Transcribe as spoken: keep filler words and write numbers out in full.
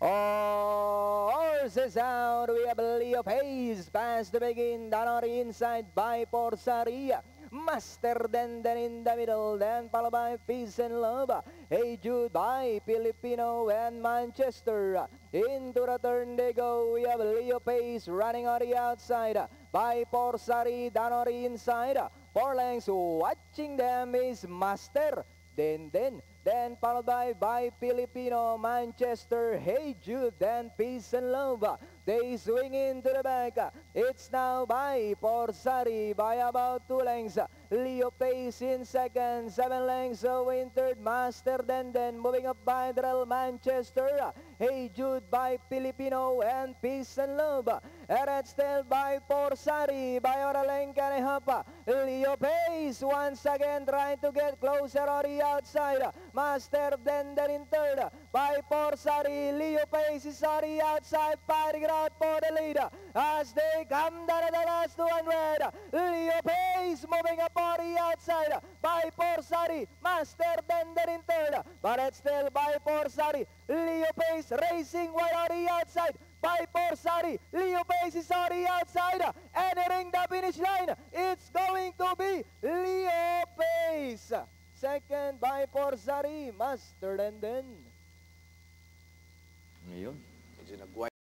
Horses out, we have Leo Pace, pass to begin, Danori inside by Porsaria. Master Denden in the middle, then followed by Peace and Love. Hey Jude by Filipino and Manchester. Into the turn they go, we have Leo Pace running on the outside. By Porsari, Danori inside. Four lengths, watching them is Master Denden. Then followed by by Filipino, Manchester, Hey Jude, then Peace and Love. They swing into the back. It's now by Porsari by about two lengths. Leo Pace in second, seven lengths away in third. Master Denden moving up by Drell, Manchester. Hey Jude by Filipino and Peace and Love. And still by Porsari by a length and a half. Leo Pace once again trying to get closer on the outside. Master Denden in third by Porsari. Leo Pace is on the outside, fighting out for the lead as they come down to the last two hundred. Leo Pace moving up on the outside by Porsari. Master Denden in third, but it's still by Porsari. Leo Pace racing wide on the outside by Porsari. Leo Pace is on the outside, entering the finish line. It's going to be Leo Pace. Second by Porsari, Master Denden. Ngayon, medyo nagway.